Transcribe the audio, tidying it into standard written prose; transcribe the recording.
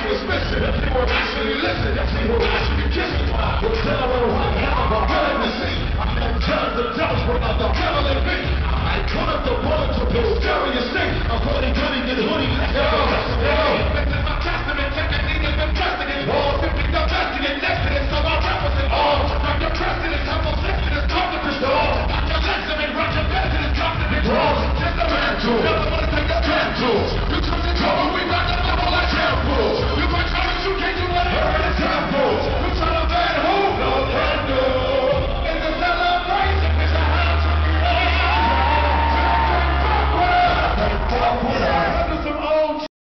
was missing. If you were actually listening, if you were actually kissing, you'll tell her what happened. I'm willing to see. I'm not telling the judge about the devil in me. I put up the bullet to the stereo state. I'm hoodie, goody, get hoodie, let's go.